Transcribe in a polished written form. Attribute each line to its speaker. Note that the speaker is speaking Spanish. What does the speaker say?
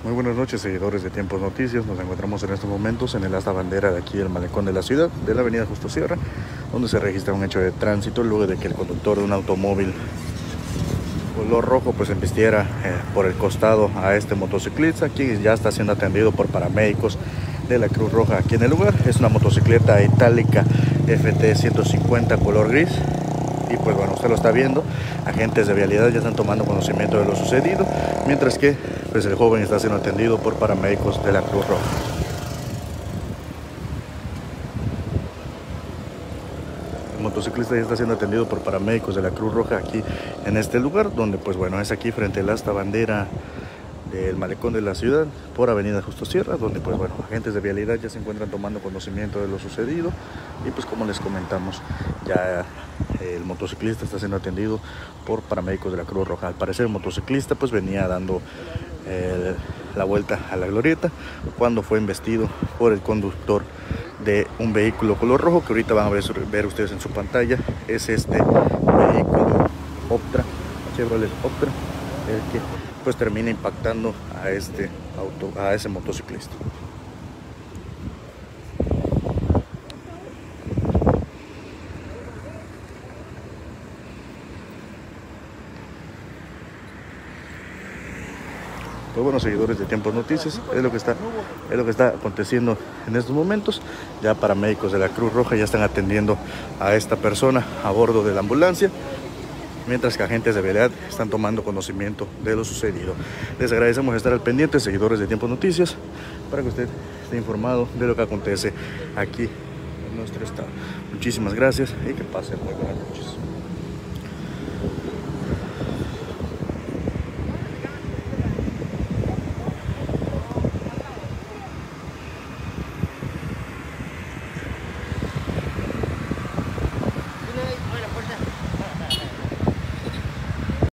Speaker 1: Muy buenas noches, seguidores de Tiempos Noticias. Nos encontramos en estos momentos en el asta bandera de aquí del malecón de la ciudad, de la avenida Justo Sierra, donde se registra un hecho de tránsito luego de que el conductor de un automóvil color rojo pues embistiera por el costado a este motociclista, quien ya está siendo atendido por paramédicos de la Cruz Roja aquí en el lugar. Es una motocicleta itálica FT 150 color gris. Y pues bueno, usted lo está viendo, agentes de vialidad ya están tomando conocimiento de lo sucedido, mientras que pues el joven está siendo atendido por paramédicos de la Cruz Roja. El motociclista ya está siendo atendido por paramédicos de la Cruz Roja aquí en este lugar, donde pues bueno, es aquí frente al asta bandera del malecón de la ciudad por avenida Justo Sierra, donde pues bueno, agentes de vialidad ya se encuentran tomando conocimiento de lo sucedido. Y pues como les comentamos, ya el motociclista está siendo atendido por paramédicos de la Cruz Roja. Al parecer el motociclista pues venía dando la vuelta a la glorieta cuando fue embestido por el conductor de un vehículo color rojo, que ahorita van a ver ustedes en su pantalla. Es este vehículo Optra, Chevrolet Optra, el que pues termina impactando a ese motociclista. Pues bueno, seguidores de Tiempos Noticias, es lo que está aconteciendo en estos momentos. Ya paramédicos de la Cruz Roja ya están atendiendo a esta persona a bordo de la ambulancia, mientras que agentes de vialidad están tomando conocimiento de lo sucedido. Les agradecemos estar al pendiente, seguidores de Tiempos Noticias, para que usted esté informado de lo que acontece aquí en nuestro estado. Muchísimas gracias y que pasen muy buenas noches.